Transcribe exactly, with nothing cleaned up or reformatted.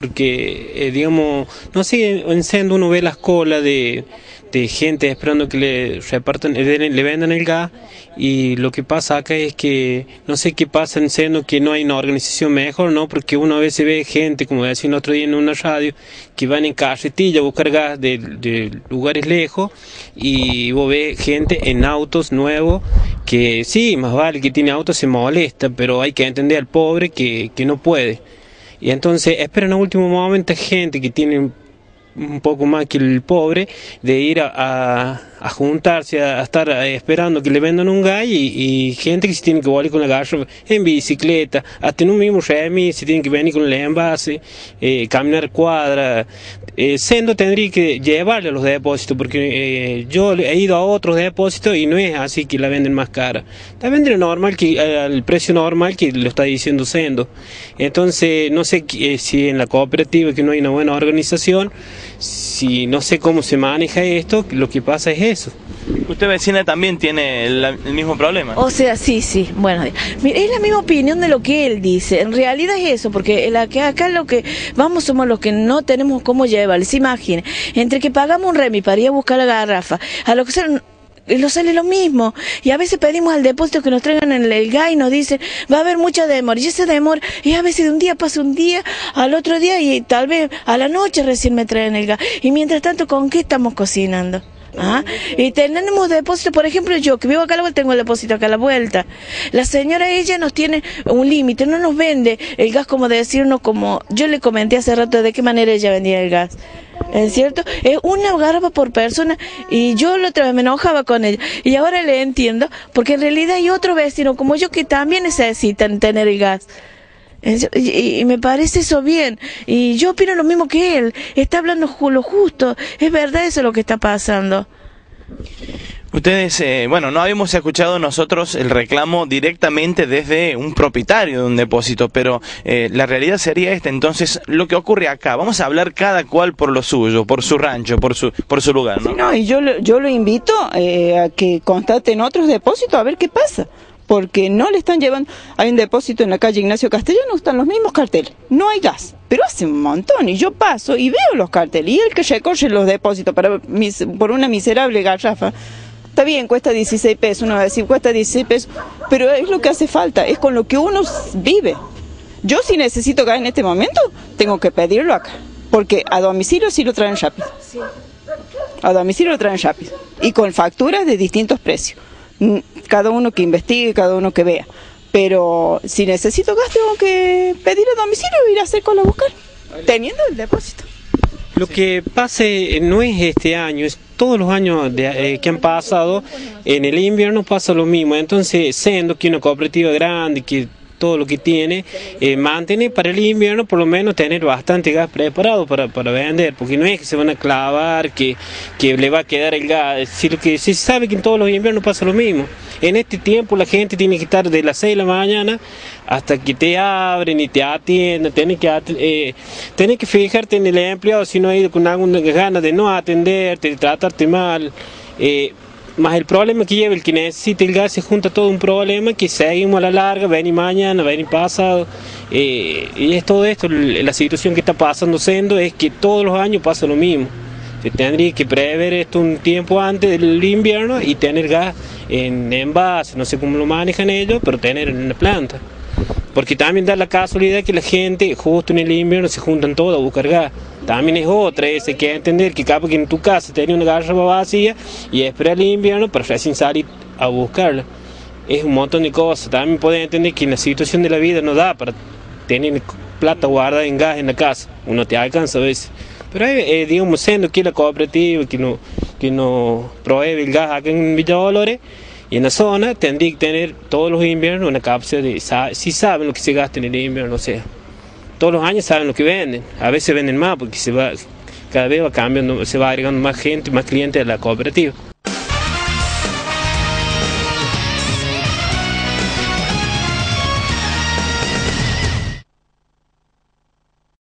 Porque, eh, digamos, no sé, en Sendo uno ve las colas de, de gente esperando que le repartan, le, le vendan el gas, y lo que pasa acá es que, no sé qué pasa en Sendo, que no hay una organización mejor, ¿no? Porque uno a veces ve gente, como decía el otro día en una radio, que van en carretilla a buscar gas de, de lugares lejos, y vos ves gente en autos nuevos, que sí, más vale que tiene autos, se molesta, pero hay que entender al pobre que, que no puede. Y entonces esperan a último momento gente que tiene un poco más que el pobre, de ir a, a, a juntarse, a, a estar esperando que le vendan un gas, y, y gente que se tiene que volver con la garrafa en bicicleta, hasta en un mismo remis, se tienen que venir con el envase, eh, caminar cuadra. Eh, Sendo tendría que llevarle a los depósitos, porque eh, yo he ido a otros depósitos y no es así que la venden más cara. La venden normal, que, al precio normal que lo está diciendo Sendo. Entonces, no sé eh, si en la cooperativa, que no hay una buena organización, si no sé cómo se maneja esto, lo que pasa es eso. ¿Usted, vecina, también tiene el, el mismo problema? O sea, sí, sí, bueno, mire, es la misma opinión de lo que él dice. En realidad es eso, porque la que acá lo que vamos somos los que no tenemos cómo llevarles. Se imaginen, entre que pagamos un remi para ir a buscar la garrafa, a lo que sea, nos sale lo mismo, y a veces pedimos al depósito que nos traigan el, el gas y nos dicen va a haber mucha demora, y esa demora y a veces de un día pasa un día al otro día, y tal vez a la noche recién me traen el gas, y mientras tanto, ¿con qué estamos cocinando? ¿Ah? Y tenemos depósito, por ejemplo, yo que vivo acá a la vuelta, tengo el depósito acá a la vuelta. La señora, ella nos tiene un límite, no nos vende el gas como de decirnos, como yo le comenté hace rato de qué manera ella vendía el gas. ¿Es cierto? Es una garrafa por persona, y yo la otra vez me enojaba con ella, y ahora le entiendo, porque en realidad hay otros vecinos como yo que también necesitan tener el gas. Y, y me parece eso bien, y yo opino lo mismo que él, está hablando lo justo, es verdad eso lo que está pasando. Ustedes, eh, bueno, no habíamos escuchado nosotros el reclamo directamente desde un propietario de un depósito, pero eh, la realidad sería esta. Entonces, lo que ocurre acá, vamos a hablar cada cual por lo suyo, por su rancho, por su por su lugar, ¿no? Sí, no, y yo, yo lo invito eh, a que constaten otros depósitos a ver qué pasa, porque no le están llevando. Hay un depósito en la calle Ignacio Castellano, están los mismos carteles, no hay gas, pero hace un montón, y yo paso y veo los carteles, y el que recorre los depósitos para mis, por una miserable garrafa, está bien, cuesta dieciséis pesos, uno va a decir, cuesta dieciséis pesos, pero es lo que hace falta, es con lo que uno vive. Yo, si necesito gas en este momento, tengo que pedirlo acá, porque a domicilio sí lo traen rápido, a domicilio lo traen rápido, y con facturas de distintos precios. Cada uno que investigue, cada uno que vea, pero si necesito gas tengo que pedir a domicilio e ir a hacer cola a buscar, teniendo el depósito. Lo que pase no es este año, es todos los años de, eh, que han pasado. En el invierno pasa lo mismo. Entonces, siendo que una cooperativa grande, que todo lo que tiene, eh, mantener para el invierno, por lo menos tener bastante gas preparado para, para vender, porque no es que se van a clavar, que, que le va a quedar el gas, sino que se sabe que en todos los inviernos pasa lo mismo. En este tiempo la gente tiene que estar de las seis de la mañana hasta que te abren y te atienden, tenés que, eh, tenés que fijarte en el empleado si no ha ido con alguna ganas de no atenderte, de tratarte mal. Eh, Más el problema que lleva el que necesita el gas, se junta todo un problema que seguimos a la larga, ven y mañana, ven y pasado, eh, y es todo esto, la situación que está pasando Sendo es que todos los años pasa lo mismo. Se tendría que prever esto un tiempo antes del invierno y tener gas en envase, no sé cómo lo manejan ellos, pero tener en la planta. Porque también da la casualidad que la gente justo en el invierno se juntan todos a buscar gas. También es otra, es que hay que entender que capaz que en tu casa tenés una garrafa vacía y espera el invierno para recién salir a buscarla. Es un montón de cosas. También pueden entender que en la situación de la vida no da para tener plata guardada en gas en la casa. Uno te alcanza a veces. Pero eh, digamos, siendo que la cooperativa que no, que no provee el gas acá en Villa Dolores, y en la zona tendría que tener todos los inviernos una cápsula de, si saben lo que se gasta en el invierno, o sea, todos los años saben lo que venden, a veces venden más porque se va, cada vez va cambiando, se va agregando más gente, más clientes a la cooperativa.